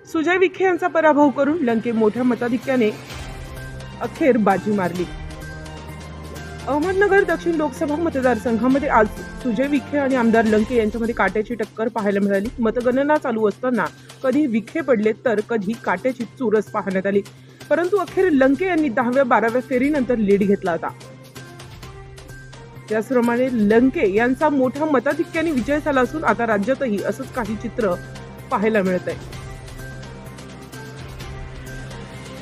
सुजय विखे यांचा पराभव करून लंके मोठ्या मताधिक्याने अखेर बाजी मारली। अहमदनगर दक्षिण लोकसभा मतदारसंघामध्ये आज सुजय विखे आणि आमदार लंके यांच्यामध्ये काट्याची टक्कर पाहायला मिळाली। मतगणना चालू असताना कधी विखे पडले तर कधी काट्याची चुरस पाहण्यात आली, परंतु अखेर लंके यांनी 10व्या-12व्या फेरीनंतर लीड घेतला होता। त्याचप्रमाणे लंके यांचा मोठ्या मताधिक्याने विजय झाला असून आता राज्यातही असंच काही चित्र पाहायला मिळत आहे।